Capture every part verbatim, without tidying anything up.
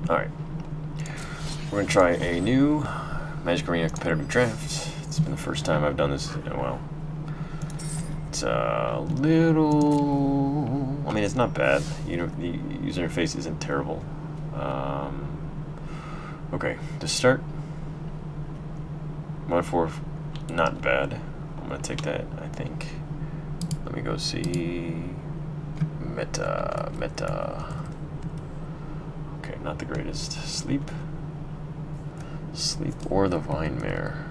Alright. We're going to try a new Magic Arena competitive draft. It's been the first time I've done this in a while. It's a little... I mean, it's not bad. You know, the user interface isn't terrible. Um, okay, to start, one four, not bad. I'm going to take that, I think. Let me go see... Meta, meta... Okay, not the greatest. Sleep. Sleep or the Vine Mare.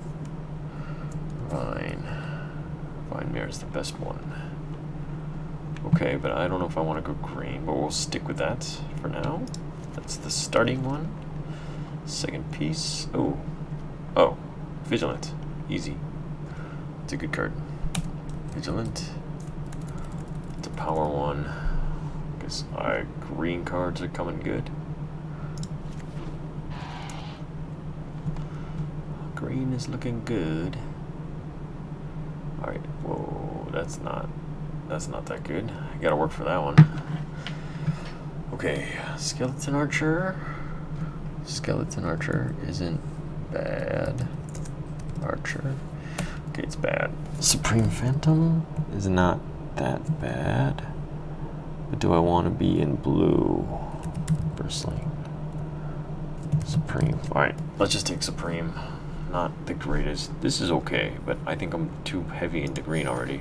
Vine. Vine Mare is the best one. Okay, but I don't know if I want to go green, but we'll stick with that for now. That's the starting one. Second piece. Oh. Oh. Vigilant. Easy. It's a good card. Vigilant. It's a power one. Guess our green cards are coming good. Green is looking good. Alright, whoa, that's not that's not that good. I gotta work for that one. Okay, Skeleton Archer. Skeleton Archer isn't bad. Archer. Okay, it's bad. Supreme Phantom is not that bad. But do I want to be in blue? Bristling. Supreme. Alright, let's just take Supreme. Not the greatest. This is okay, but I think I'm too heavy into green already.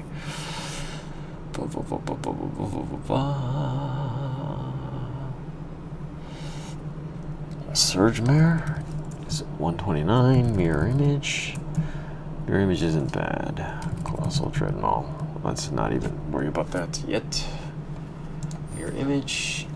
Surge Mare is one twenty-nine. Mirror Image. Mirror Image isn't bad. Colossal Dreadnought. Let's not even worry about that yet. Mirror Image.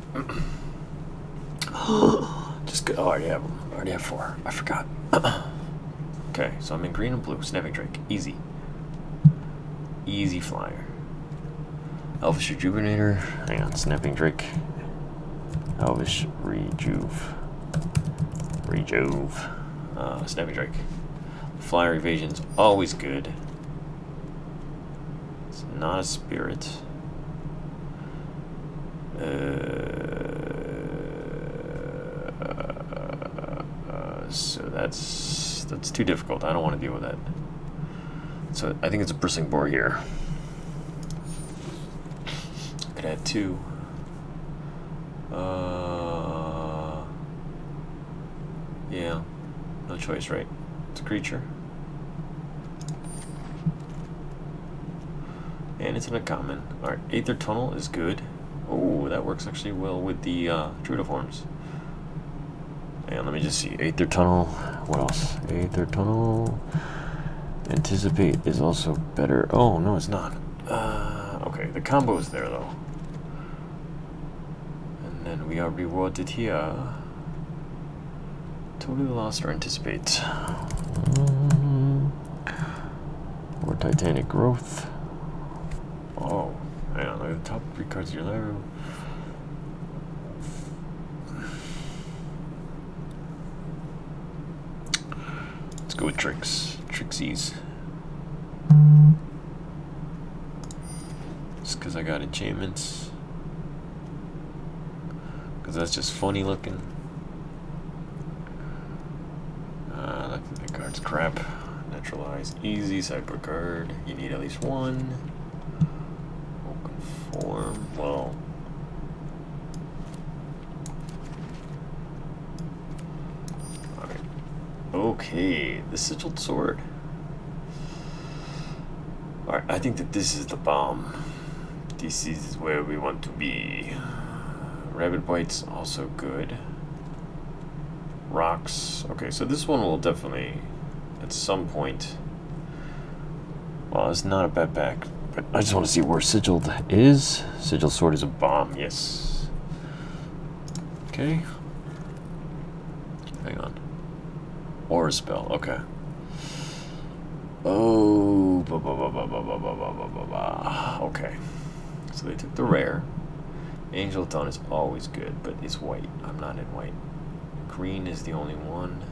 Just go. Oh, I already have them. I already have four. I forgot. Okay, so I'm in green and blue. Snapping Drake. Easy. Easy flyer. Elvish Rejuvenator. Hang on. Snapping Drake. Elvish Rejuve. Rejuve. Uh, Snapping Drake. Flyer Evasion's always good. It's not a spirit. Uh, uh, so that's that's too difficult. I don't want to deal with that. So I think it's a Bristling Boar here. Could add two. Uh, yeah, no choice, right? It's a creature. And it's an uncommon. Alright, Aether Tunnel is good. Oh, that works actually well with the uh, Druidiforms. And let me just see. Aether Tunnel. What else? Aether Tunnel. Anticipate is also better. Oh, no, it's not. Uh, okay, the combo is there, though. And then we are rewarded here. Totally Lost or Anticipate. Mm. Or Titanic Growth. Oh, hang on, look at the top three cards of your library. Let's go with Tricks. Trixies. Just because I got enchantments. Because that's just funny looking. Uh, that, that card's crap. Neutralize. Easy. Sideboard card. You need at least one. Form, well, all right. Okay, the Sigiled Sword. All right, I think that this is the bomb. This is where we want to be. Rabbit Bite's also good. Rocks. Okay, so this one will definitely, at some point. Well, it's not a bad pack. But I just want to see where Sigiled is. Sigiled Sword is a bomb, yes. Okay. Hang on. Aura Spell, okay. Oh, ba ba ba ba ba ba ba ba ba ba ba. Okay. So they took the rare. Angel Dawn is always good, but it's white. I'm not in white. Green is the only one.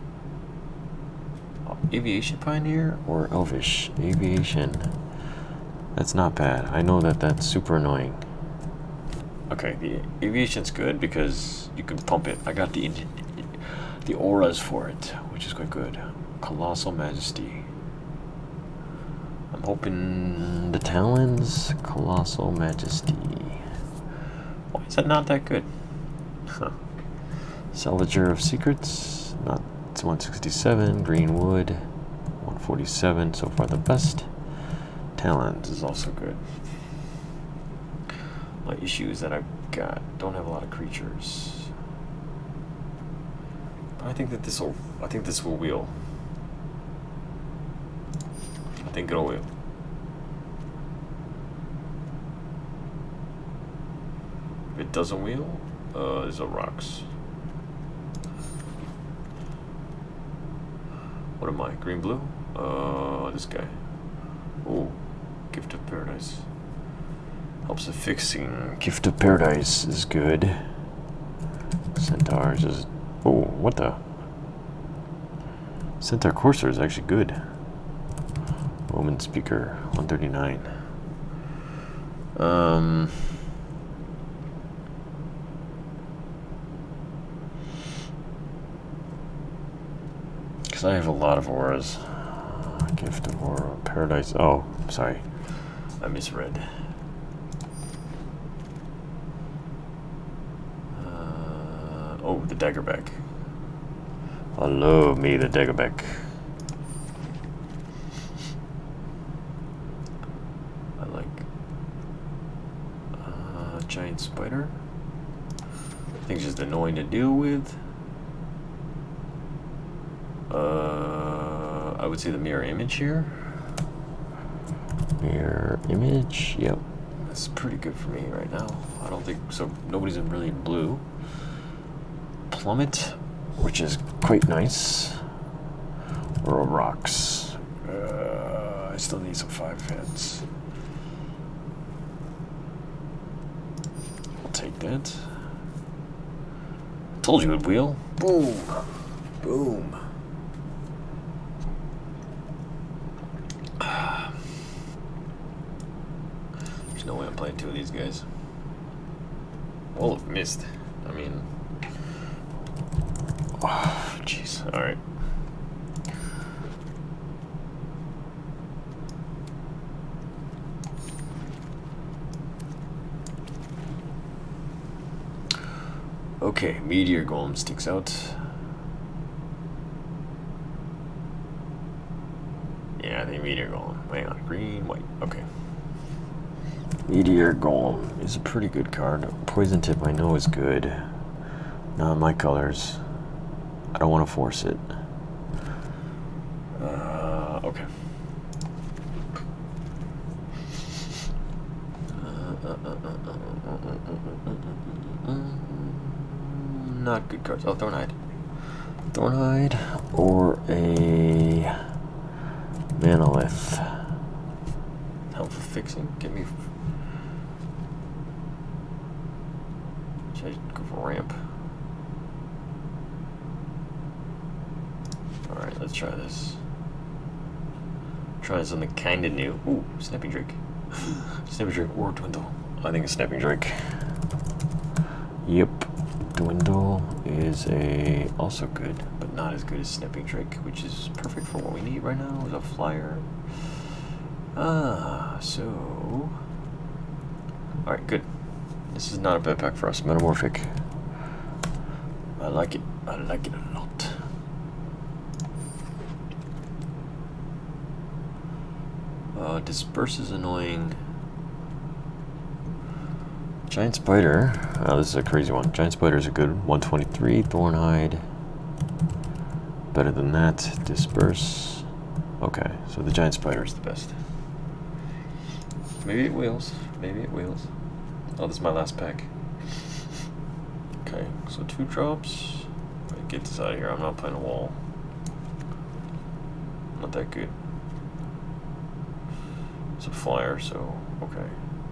Oh, Aviation Pioneer or Elvish? Aviation. That's not bad. I know that that's super annoying. Okay, the aviation's good because you can pump it. I got the the auras for it, which is quite good. Colossal Majesty. I'm hoping the Talons, Colossal Majesty. Why is that not that good? Huh. Salvager of Secrets, not it's one sixty-seven. Greenwood, one forty-seven. So far the best. Talons is also good. My issue is that I've got don't have a lot of creatures. But I think that this will I think this will wheel. I think it'll wheel. If it doesn't wheel, uh there's a rocks. What am I? Green blue? Uh this guy. Oh, Gift of Paradise. Helps with fixing. Gift of Paradise is good. Centaurs is... Oh, what the? Centaur Courser is actually good. Roman Speaker, one thirty-nine. Um... Because I have a lot of auras. Gift of Aura, Paradise... Oh, sorry. I misread. Oh, the Daggerback. I love me the Daggerback. I like uh, Giant Spider. I think it's just annoying to deal with. Uh, I would say the Mirror Image here. Mirror Image, yep. That's pretty good for me right now. I don't think so. Nobody's in really blue. Plummet, which is quite nice. Or rocks. Uh, I still need some five heads. I'll take that. Told you it'd wheel. Boom. Boom. There's no way I'm playing two of these guys. Wall of Mist. I mean... Oh, jeez. All right. Okay, Meteor Golem sticks out. Yeah, I think Meteor Golem. Hang on, green, white. Okay. Meteor Golem is a pretty good card. Poison Tip I know is good. Not my colors. I don't want to force it. Uh, okay. Not good cards. Oh, Thornhide. Thornhide or a Manolith. Help for fixing. Get me. Should I go for ramp? Alright, let's try this. Try something kinda new. Ooh, Snapping Drake. Snapping Drake or Dwindle. I think it's Snapping Drake. Yep. Dwindle is a also good, but not as good as Snapping Drake, which is perfect for what we need right now, is a flyer. Ah, so... Alright, good. This is not a bad pack for us. Metamorphic. I like it. I like it a lot. Uh, Disperse is annoying. Giant Spider. Oh, this is a crazy one. Giant Spider is a good one twenty-three. Thornhide. Better than that. Disperse. Okay, so the Giant Spider is the best. Maybe it wheels. Maybe it wheels. Oh, this is my last pack. Okay, so two drops. Get this out of here. I'm not playing a wall. Not that good. It's a flyer, so okay.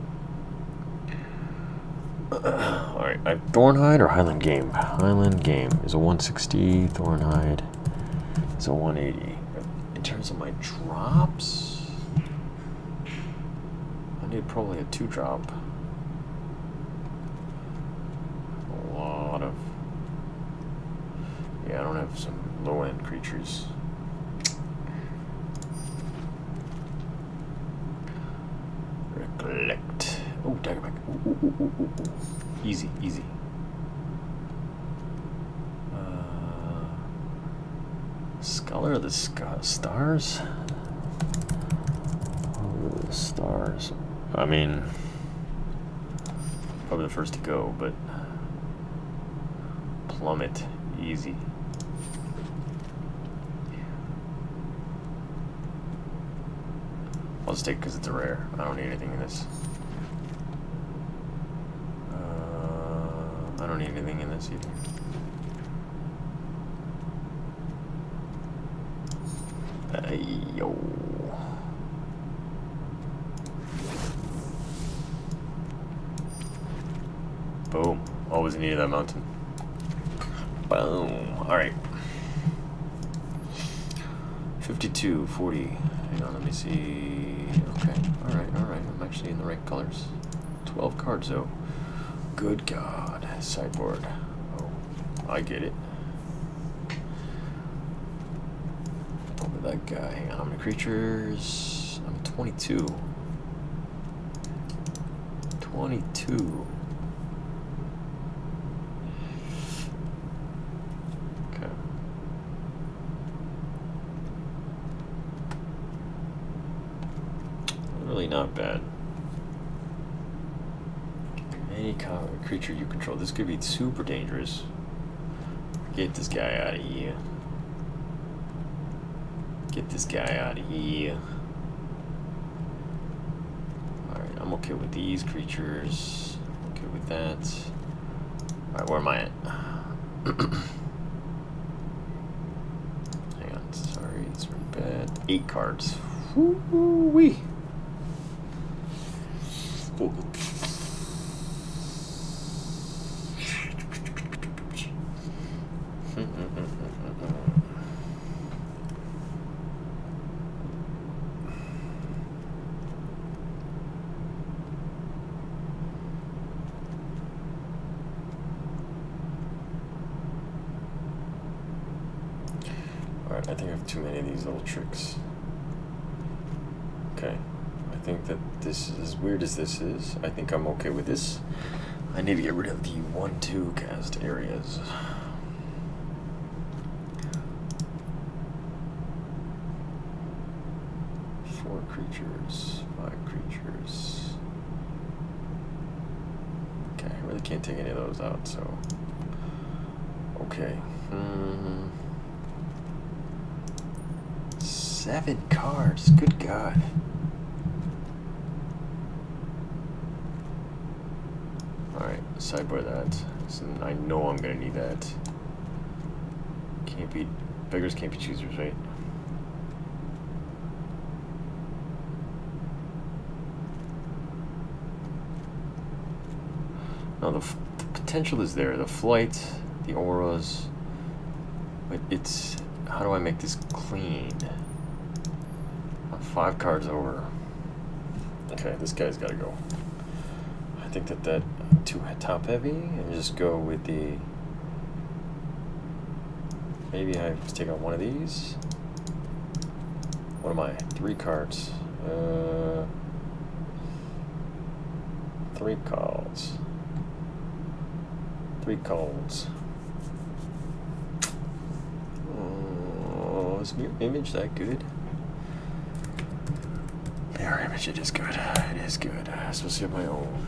Alright, I have Thornhide or Highland Game? Highland Game is a one sixty, Thornhide is a one eighty. In terms of my drops, I need probably a two drop. have some low-end creatures. Recollect. Oh, Daggerback. Ooh, ooh, ooh, ooh, ooh. Easy, easy. Uh, Scholar of the Sc Stars? Oh, the stars. I mean, probably the first to go, but Plummet, easy. I'll just take it because it's a rare. I don't need anything in this. Uh, I don't need anything in this either. Hey, yo. Boom. Always needed that mountain. Boom. Alright. fifty-two, forty. Hang on, let me see. Okay. Alright, alright. I'm actually in the right colors. twelve cards, though. Good God. Sideboard. Oh, I get it. Over that guy. Hang on. How many creatures? I'm twenty-two. twenty-two. Not bad. Any creature you control. This could be super dangerous. Get this guy out of here. Get this guy out of here. Alright, I'm okay with these creatures. I'm okay with that. Alright, where am I at? Hang on, sorry, it's really bad. Eight cards. Woo-wee. Alright, I think I have too many of these little tricks. Okay. I think that this is as weird as this is. I think I'm okay with this. I need to get rid of the one two cast areas. Four creatures, five creatures. Okay, I really can't take any of those out, so. Okay. Mm. Seven cards, good God. Alright, sideboard that. So I know I'm gonna need that. Can't be, beggars can't be choosers, right? No, the, f the potential is there. The flight, the auras, but it's, how do I make this clean? I'm five cards over. Okay, this guy's gotta go. I think that that too top heavy, and just go with the, maybe I have to take out one of these. What am I? Three cards. Uh, three calls. Three calls. Oh, is Mirror Image that good? Mirror Image, it is good. It is good. Especially of my own.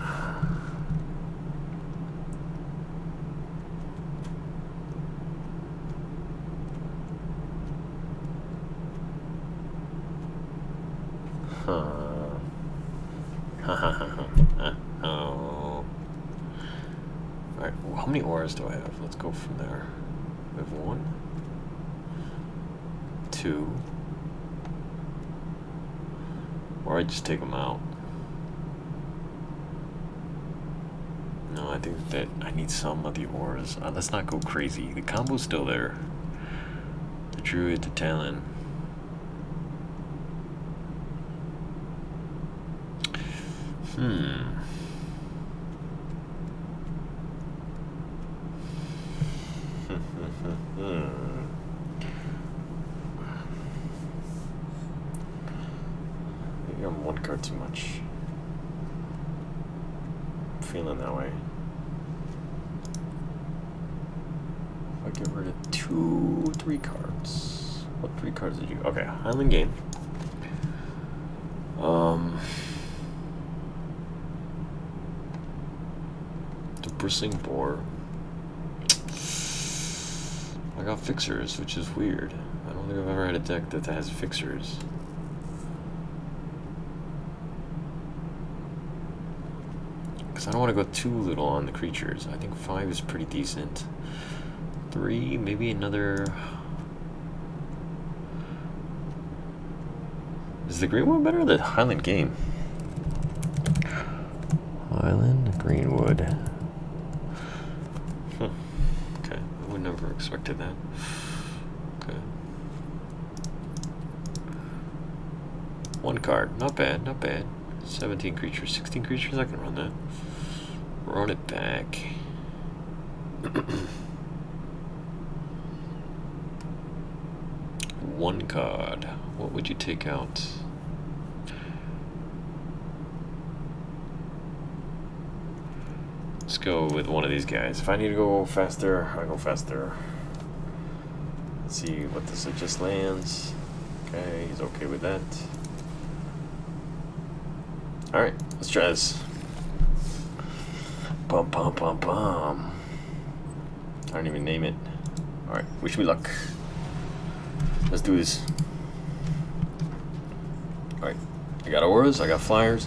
Huh. Ha ha ha ha. Oh. Alright, well, how many auras do I have? Let's go from there. We have one, two, or I just take them out. No, I think that I need some of the auras. Uh, let's not go crazy. The combo's still there. The Druid, the Talon. Hmm. Hmm. too much. I'm feeling that way. If I get rid of two, three cards. What three cards did you? Okay, Highland Game. Um, the Bristling Boar. I got Fixers, which is weird. I don't think I've ever had a deck that has Fixers. Because I don't want to go too little on the creatures. I think five is pretty decent. Three, maybe another... Is the green one better or the Highland Game? Highland Greenwood. Huh. Okay, I would never expected that. Okay. One card, not bad, not bad. seventeen creatures, sixteen creatures, I can run that. Run it back. One card. What would you take out? Let's go with one of these guys. If I need to go faster, I go faster. Let's see what this just lands. Okay, he's okay with that. Alright, let's try this. Bum bum bum bum. I don't even name it. Alright, wish me luck. Let's do this. Alright, I got auras, I got flyers,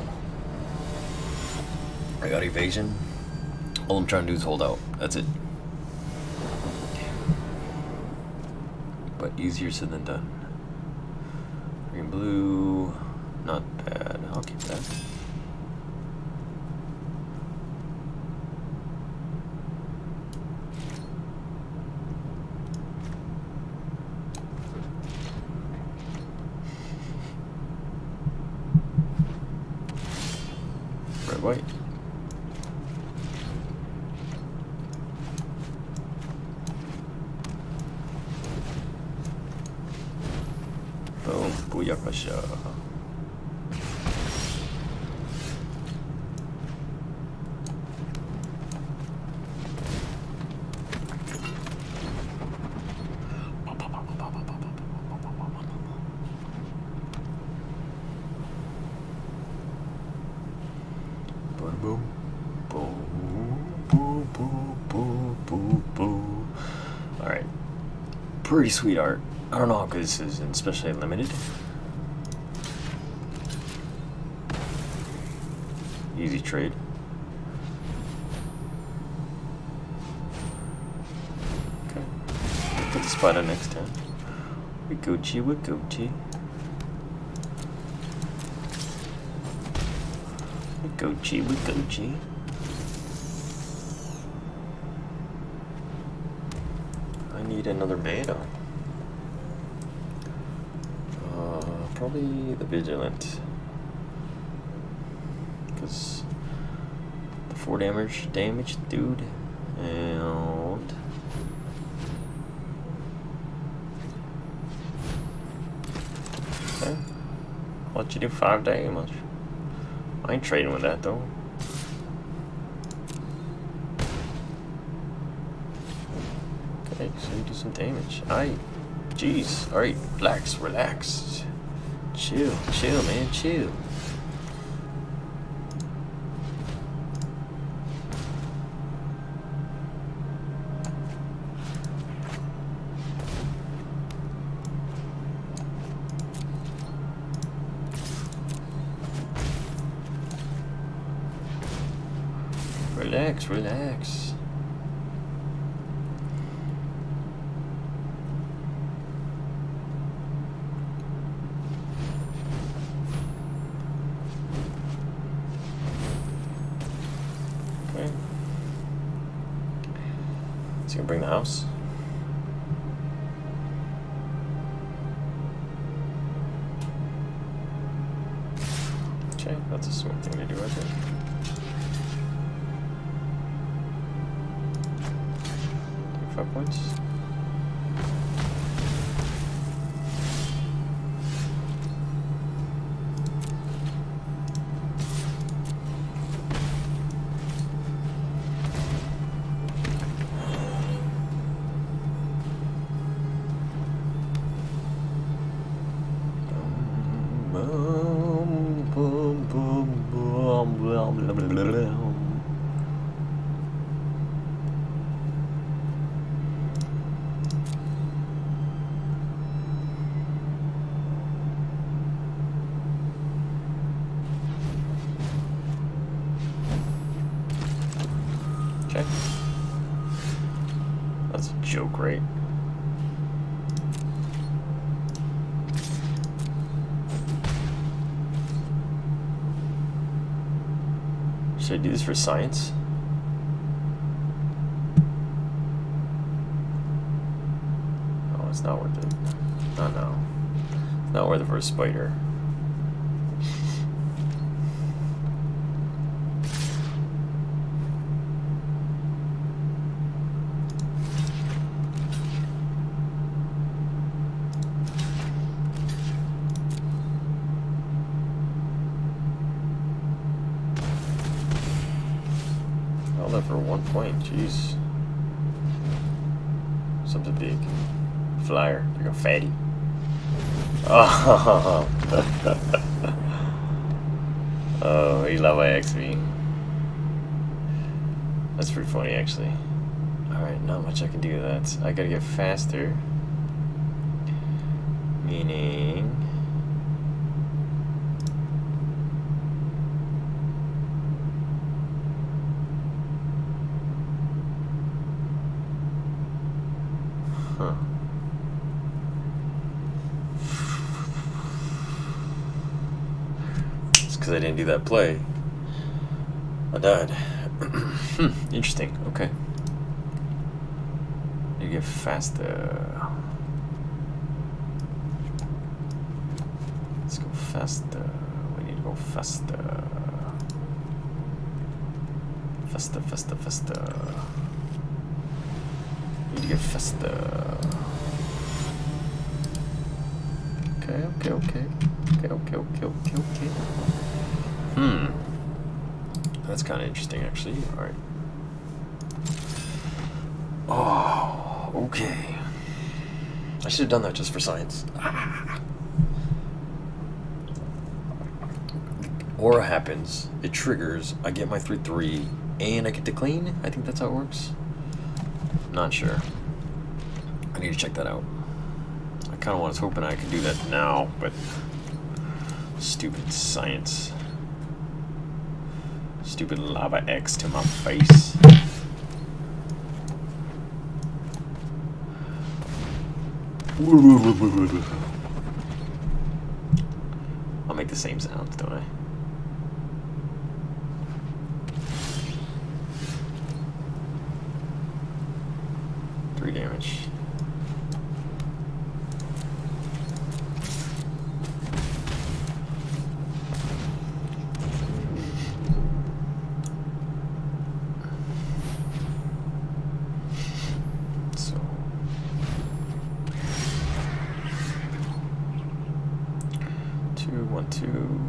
I got evasion. All I'm trying to do is hold out. That's it. But easier said than done. Green blue, not bad. I'll keep that. Red white. Boom, booyakasha. Boom, boom, boom, boom, boom, boom, boom. All right, pretty sweet art. I don't know how good this is, and especially limited. Easy trade. Okay, put the spot on next time. We Gucci, we Gucci. We Gucci, we Gucci. I need another beta. Probably the Vigilant, because the four damage, damage, dude, and okay, I'll let you do five damage. I ain't trading with that though. Okay, so you do some damage. I, jeez, all right, relax, relax. Chill, chill, man, chill. Relax, relax. So you can bring the house. Okay, that's a smart thing to do, I think. Take five points. joke, right? Should I do this for science? Oh, it's not worth it. Oh no. It's not worth it for a spider. For one point, jeez. Something big. Flyer, like a fatty. Oh, oh, he lava X me. That's pretty funny, actually. Alright, not much I can do with that. I gotta get faster. Meaning. Huh. It's because I didn't do that play. I died. Hmm, interesting. Okay. You get faster. Let's go faster. We need to go faster. Faster, faster, faster. Need to get faster. Okay, okay, okay. Okay, okay, okay, okay, okay. Hmm. That's kind of interesting, actually. Alright. Oh, okay. I should have done that just for science. Ah. Aura happens, it triggers, I get my three three, and I get to clean? I think that's how it works. Not sure. I need to check that out. I kind of was hoping I could do that now, but stupid science. Stupid lava X to my face. I'll make the same sounds, don't I? Three damage. So two, one, two.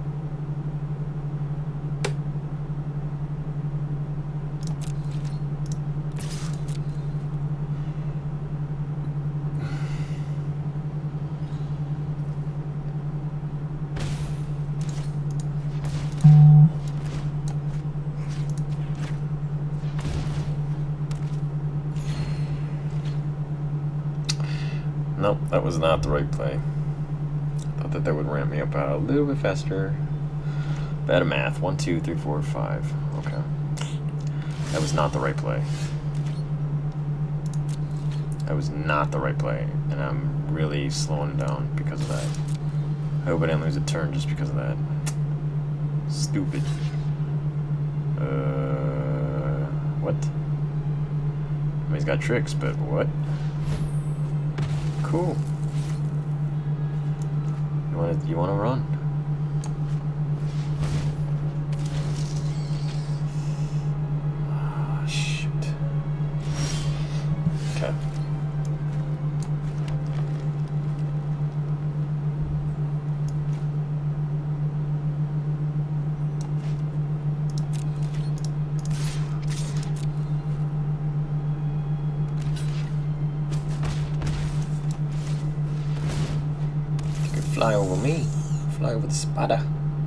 Nope, that was not the right play. I thought that that would ramp me up a little bit faster. Bad at math. One, two, three, four, five. Okay. That was not the right play. That was not the right play. And I'm really slowing it down because of that. I hope I didn't lose a turn just because of that. Stupid. Uh, what? I mean, he's got tricks, but what? Cool. You want to? You want to run? Ah, oh, shoot. Okay. Fly over me. Fly over the spider.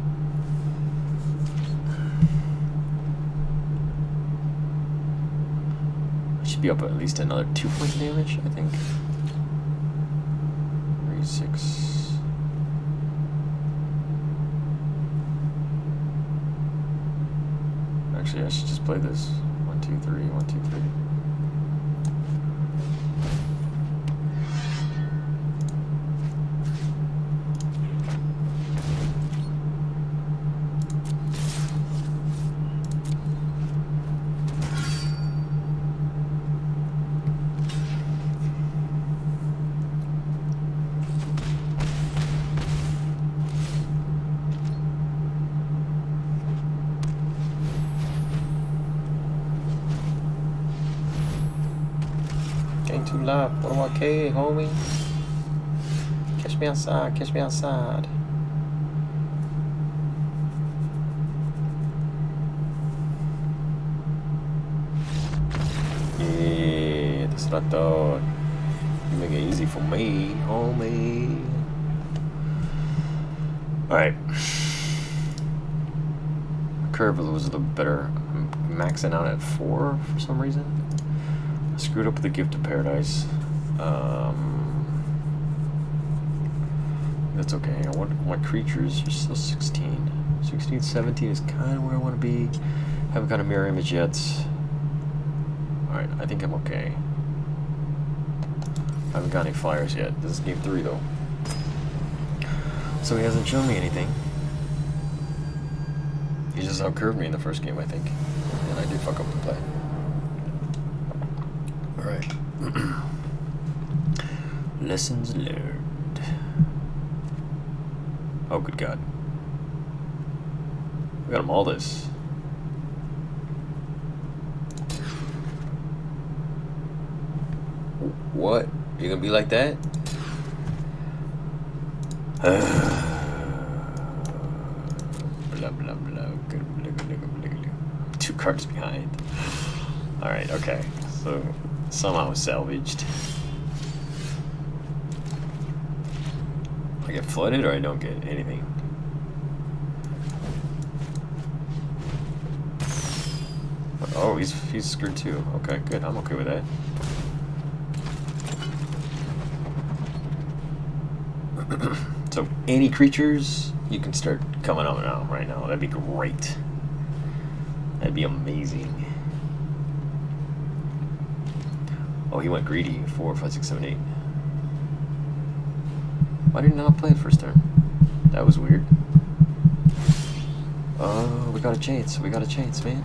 I should be up at least another two points of damage, I think. Three, six. Actually, I should just play this. One, two, three, one, two, three. two left. What do I care, homie? Catch me outside. Catch me outside. Yeah, that's what I thought. You make it easy for me, homie. Alright. Curve was a little better. I'm maxing out at four for some reason. I screwed up with the Gift of Paradise. Um, that's okay. I want my creatures are still sixteen. sixteen, seventeen is kind of where I want to be. Haven't got a mirror image yet. Alright, I think I'm okay. I haven't got any flyers yet. This is game three though. So he hasn't shown me anything. He just outcurved me in the first game, I think. And I did fuck up the play. Alright. Lessons learned. Oh, good God. We got him all this. What? You gonna be like that? blah, blah, blah. Two cards behind. Alright, okay. So, somehow salvaged. I get flooded or I don't get anything? Oh, he's, he's screwed too. Okay, good. I'm okay with that. So any creatures you can start coming out now right now. That'd be great. That'd be amazing. Oh, he went greedy. Four, five, six, seven, eight. Why did he not play it first turn? That was weird. Oh, we got a chance. We got a chance, man.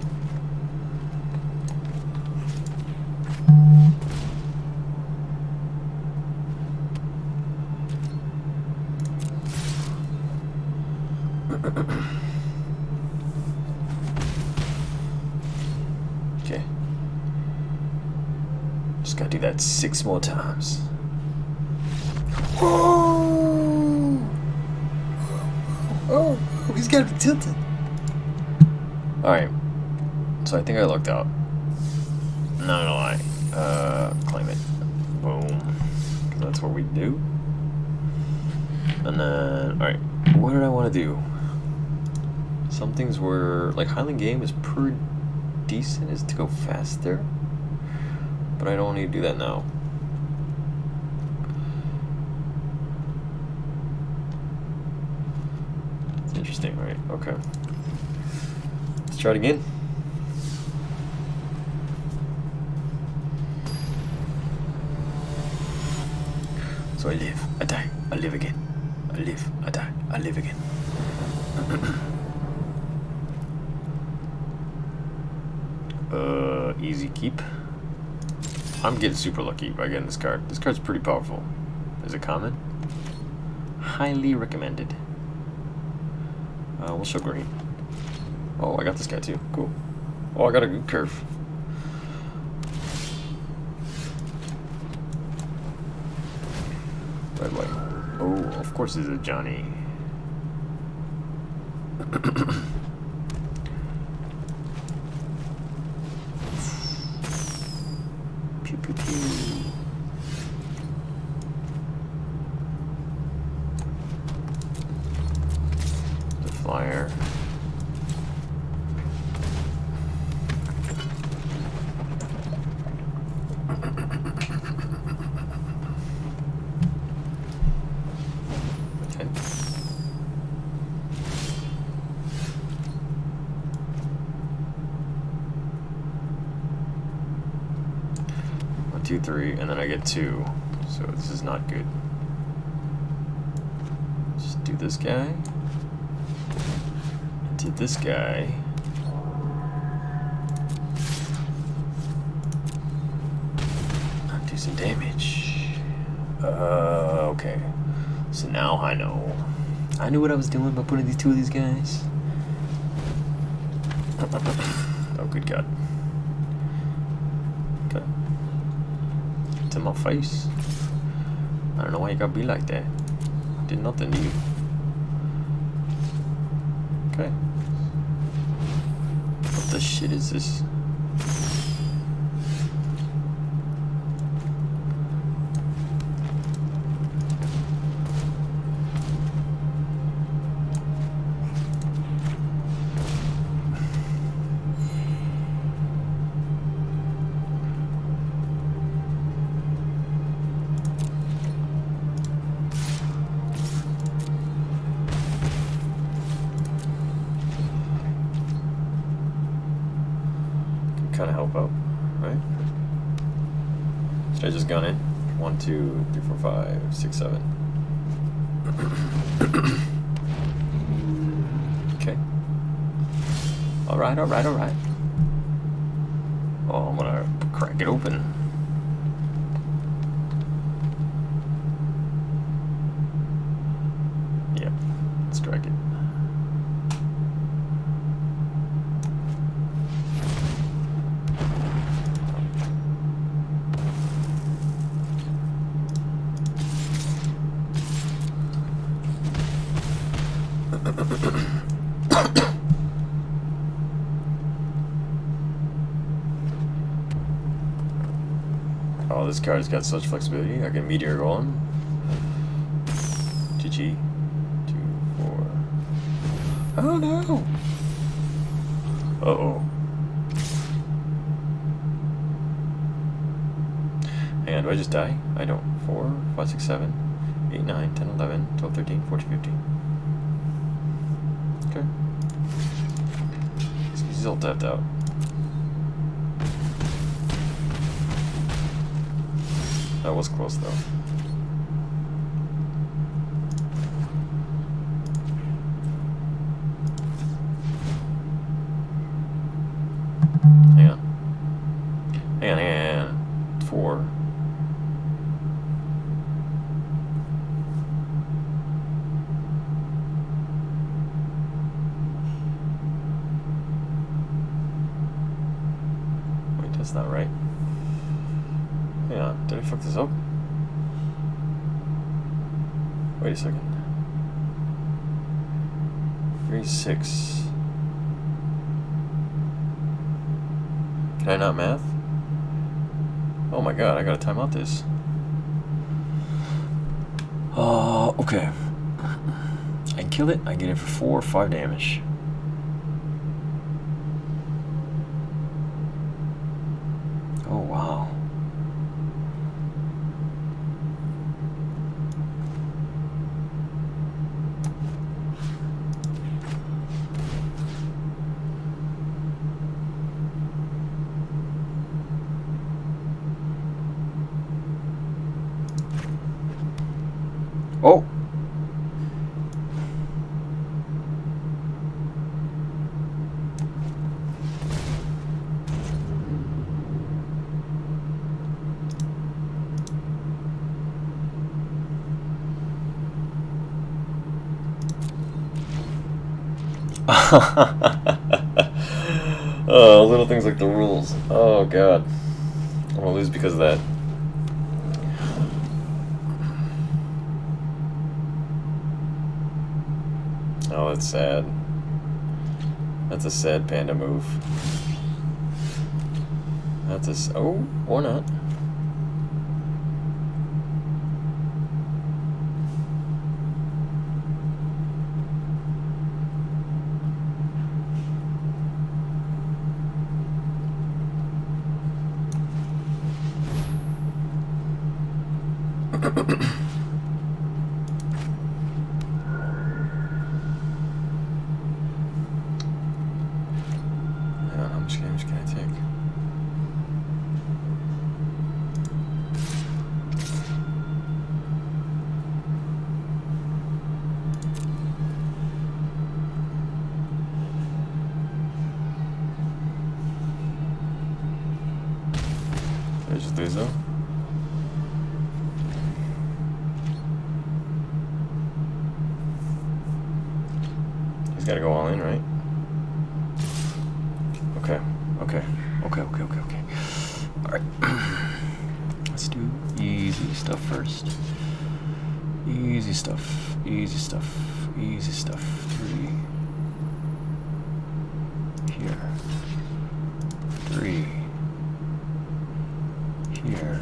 Okay. Just gotta do that six more times. Oh, oh, oh he's gotta be tilted. Alright. So I think I lucked out. Not gonna lie. Uh, claim it. Boom. That's what we do. And then, alright. What did I want to do? Some things were, like Highland Game is pretty decent, is to go faster. But I don't need to do that now. It's interesting, right? Okay. Let's try it again. So I live, I die, I live again. I live, I die, I live again. uh, easy keep. I'm getting super lucky by getting this card. This card's pretty powerful. Is it common? Highly recommended. Uh, we'll show green. Oh, I got this guy too. Cool. Oh, I got a good curve. Red, white. Oh, of course it's a Johnny. Pew pew pew. The flyer. Two, three, and then I get two. So this is not good. Just do this guy. And do this guy. Do some damage. Uh, okay. So now I know. I knew what I was doing by putting these two of these guys. Oh, good God. to my face. I don't know why you gotta be like that. Did nothing to you. Okay. What the shit is this? Kind of help out, right? Should I just gun in? One, two, three, four, five, six, seven. Okay. All right, all right, all right. Oh, I'm gonna crack it open. Yep, let's crack it. Oh, this card's got such flexibility. I can meteor going. G G. Two, four. Oh no! Uh oh. Hang on, do I just die? I don't. four, five, six, seven, eight, nine, ten, eleven, twelve, thirteen, fourteen, fifteen. Okay. He's all tapped out. That was close though. Hang on. Hang on, hang on. Four. Wait, that's not right. Hang on, did I fuck this up? Wait a second. Three, six. Can I not math? Oh my god, I gotta time out this. Uh, okay. I can kill it, I get it for four or five damage. Oh wow. Oh! Oh, little things like the rules. Oh god. I'm gonna lose because of that. Oh, that's sad. That's a sad panda move. That's a s- oh, or not. How much damage can I take? Did I just lose though? He's gotta go all in, right? Okay, okay, okay, okay, okay, okay. Alright. Let's do easy stuff first. Easy stuff, easy stuff, easy stuff. Three. Here. Three. Here.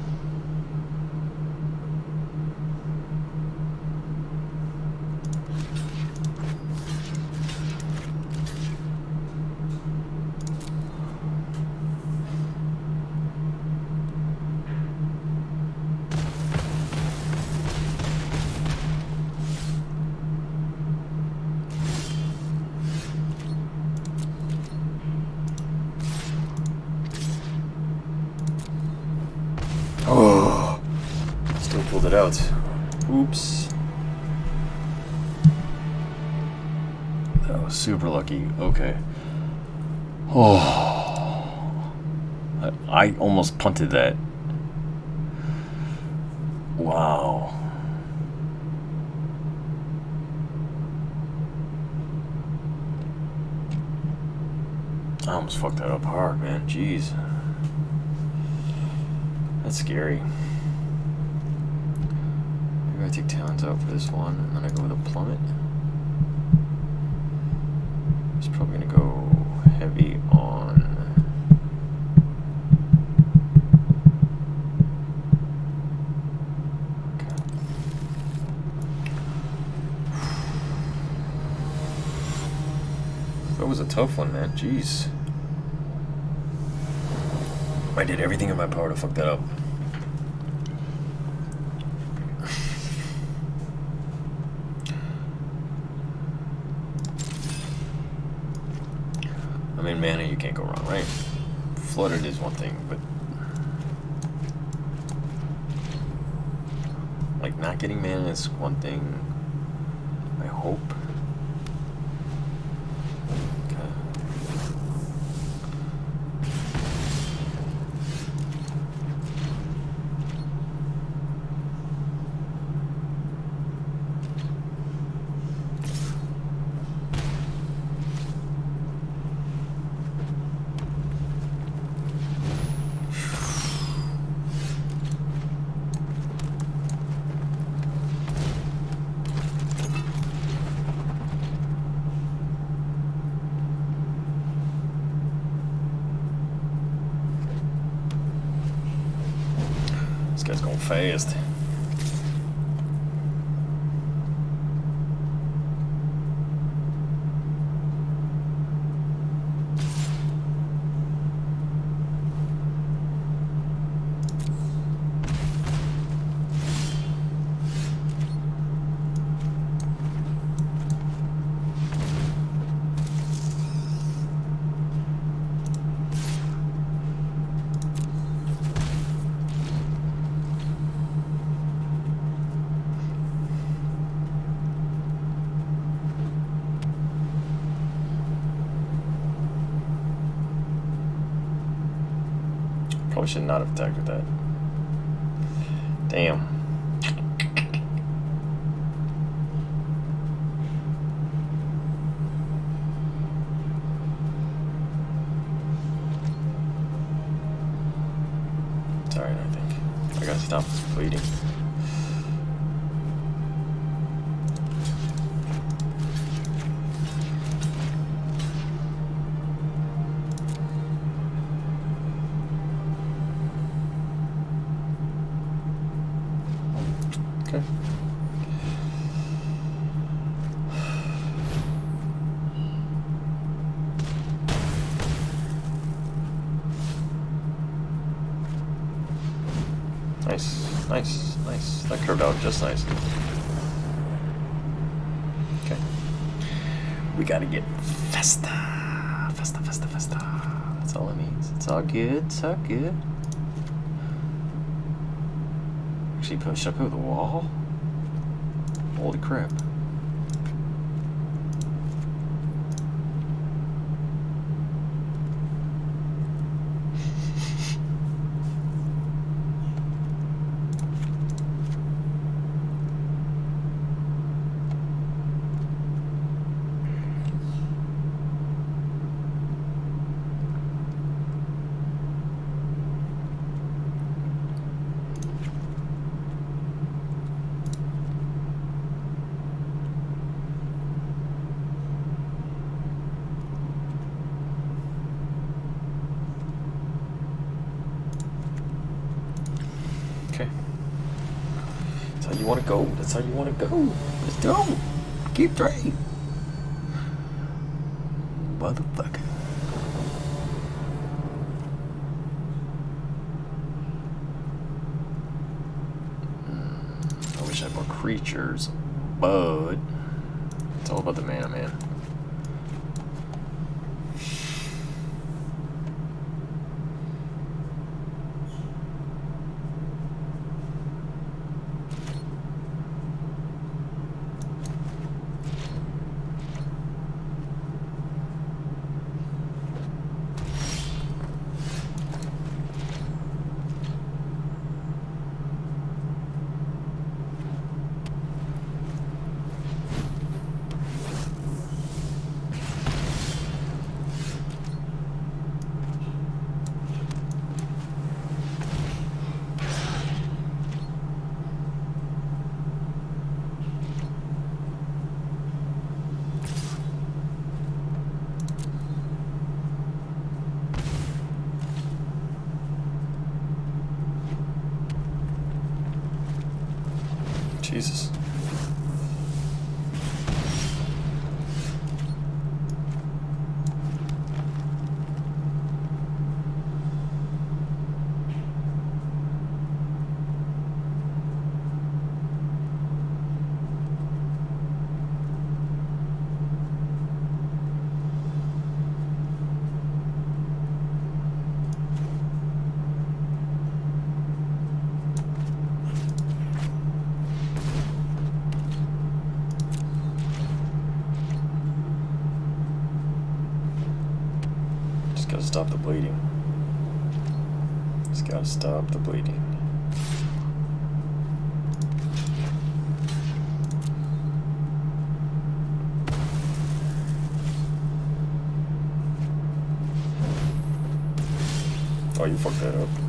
Oh, still pulled it out. Oops. That was super lucky. Okay. Oh, I, I almost punted that. Wow. I almost fucked that up hard, man. Jeez. That's scary. Maybe I take talents out for this one, and then I go with a plummet. It's probably gonna go heavy on. Okay. That was a tough one, man. Jeez. I did everything in my power to fuck that up. I mean, mana, you can't go wrong, right? Flooded is one thing, but like not getting mana is one thing. I hope. This guy's going fast. Probably should not have attacked with that. Damn. It's alright, I think. I gotta stop this bleeding. Okay. Nice, nice, nice. That curved out just nice. Okay. We gotta get Festa. Festa, Festa, Festa. That's all it means. It's all good. It's all good. Actually pushed up over the wall. Holy crap. That's how you want to go. That's how you want to go. Let's go. Keep trying. Motherfucker. Mm, I wish I had more creatures, but it's all about the mana, man. Jesus. Gotta stop the bleeding. Just gotta stop the bleeding. Oh, you fucked that up.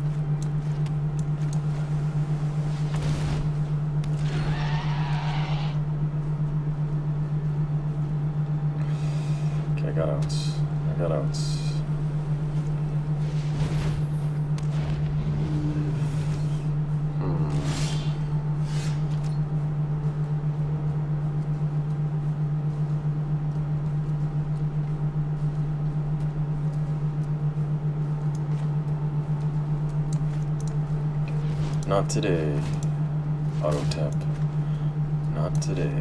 Okay, I got outs. I got outs. Not today. Auto tap. Not today.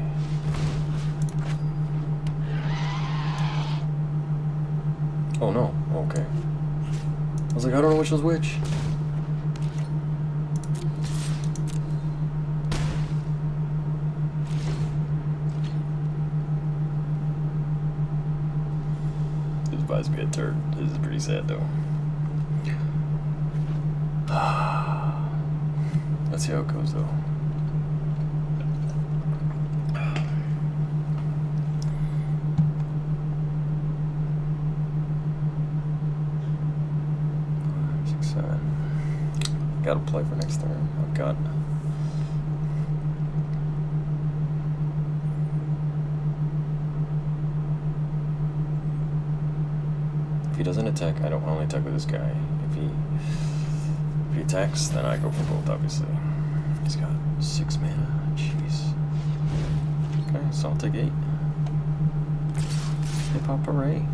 Oh no. Okay. I was like, I don't know which was which. This buys me a turd. This is pretty sad though. Let's see how it goes though. Five, six, seven. Gotta play for next turn. I've got. If he doesn't attack, I don't only attack with this guy. If he if he attacks, then I go for both, obviously. He's got six mana. Jeez. Okay, so I'll take eight. Hip hop array.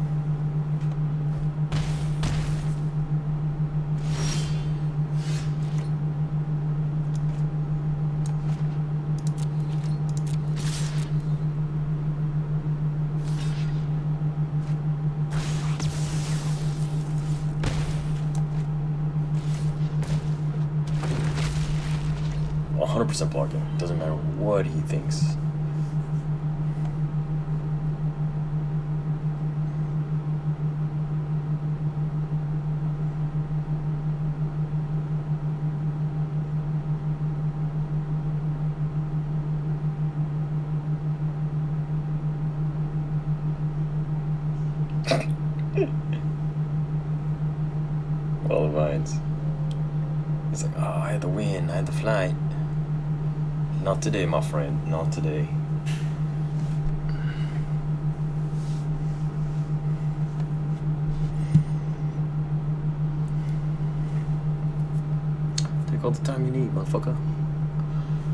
one hundred percent blocking. Doesn't matter what he thinks. All the vines. He's like, oh, I had the wind, I had the flight. Not today, my friend. Not today. Take all the time you need, motherfucker.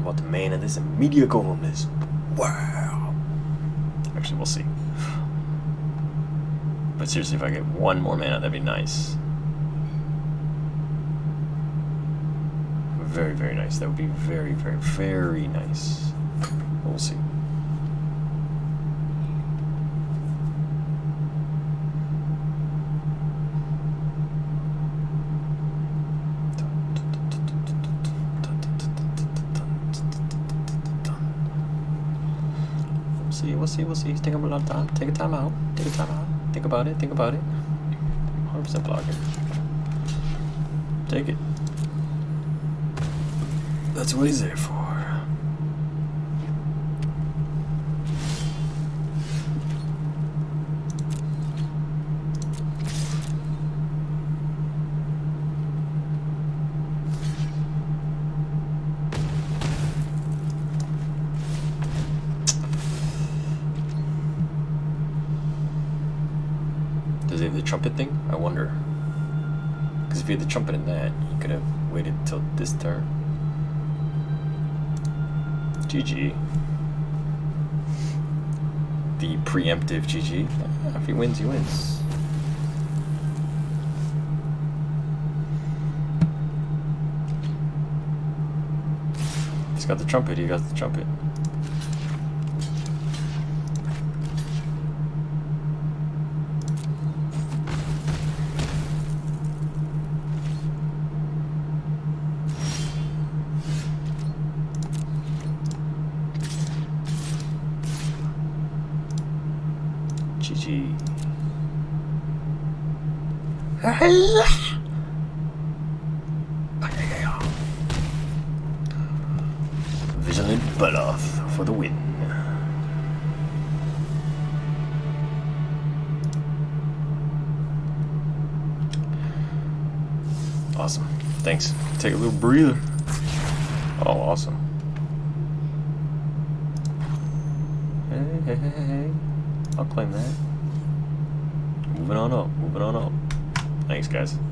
about the man of this media columnist. Wow. Actually, we'll see. But seriously, if I get one more mana, that'd be nice. Very, very nice. That would be very, very, very nice. We'll see. We'll see, we'll see, we'll see. Take a lot of time. Take a time out. Take a time out. Think about it. Think about it. one hundred percent blocking. Take it. That's what he's there for. Does he have the trumpet thing? I wonder. Because if he had the trumpet in that, he could have waited till this turn. G G. The preemptive G G. Yeah, if he wins, he wins. He's got the trumpet, he got the trumpet. G G. Vigilant Belloth for the win. Awesome. Thanks. Take a little breather. Oh, awesome. Hey, hey, hey, hey. I'll claim that. Moving on up, moving on up. Thanks, guys.